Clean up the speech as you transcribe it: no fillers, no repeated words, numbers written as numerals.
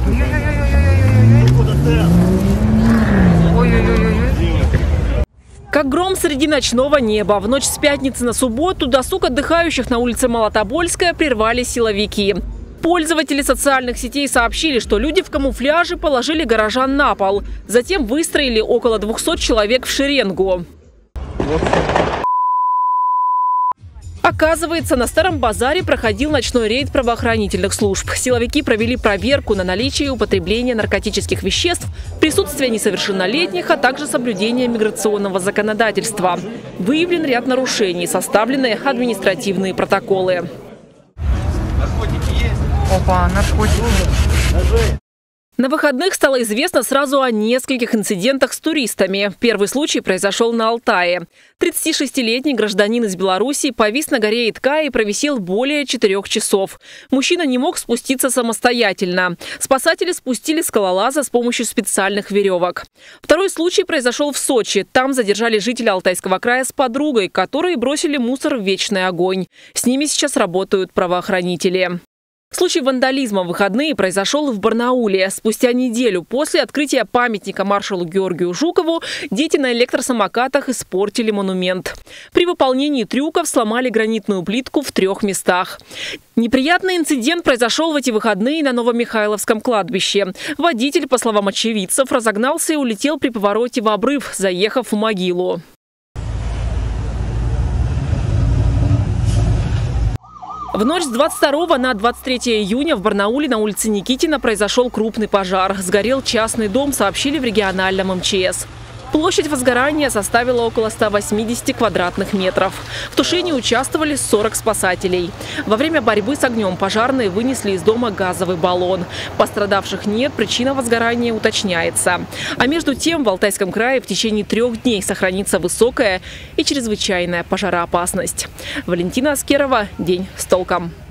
Как гром среди ночного неба. В ночь с пятницы на субботу досуг отдыхающих на улице Молотобольская прервали силовики. Пользователи социальных сетей сообщили, что люди в камуфляже положили горожан на пол. Затем выстроили около 200 человек в шеренгу. Оказывается, на Старом базаре проходил ночной рейд правоохранительных служб. Силовики провели проверку на наличие и употребление наркотических веществ, присутствие несовершеннолетних, а также соблюдение миграционного законодательства. Выявлен ряд нарушений, составлены административные протоколы. Наркотики есть? Опа, наркотики. На выходных стало известно сразу о нескольких инцидентах с туристами. Первый случай произошел на Алтае. 36-летний гражданин из Беларуси повис на горе Итка и провисел более 4 часов. Мужчина не мог спуститься самостоятельно. Спасатели спустили скалолаза с помощью специальных веревок. Второй случай произошел в Сочи. Там задержали жителя Алтайского края с подругой, которые бросили мусор в вечный огонь. С ними сейчас работают правоохранители. Случай вандализма в выходные произошел в Барнауле. Спустя неделю после открытия памятника маршалу Георгию Жукову дети на электросамокатах испортили монумент. При выполнении трюков сломали гранитную плитку в 3 местах. Неприятный инцидент произошел в эти выходные на Новомихайловском кладбище. Водитель, по словам очевидцев, разогнался и улетел при повороте в обрыв, заехав в могилу. В ночь с 22 на 23 июня в Барнауле на улице Никитина произошел крупный пожар. Сгорел частный дом, сообщили в региональном МЧС. Площадь возгорания составила около 180 квадратных метров. В тушении участвовали 40 спасателей. Во время борьбы с огнем пожарные вынесли из дома газовый баллон. Пострадавших нет, причина возгорания уточняется. А между тем в Алтайском крае в течение 3 дней сохранится высокая и чрезвычайная пожароопасность. Валентина Аскерова. День с толком.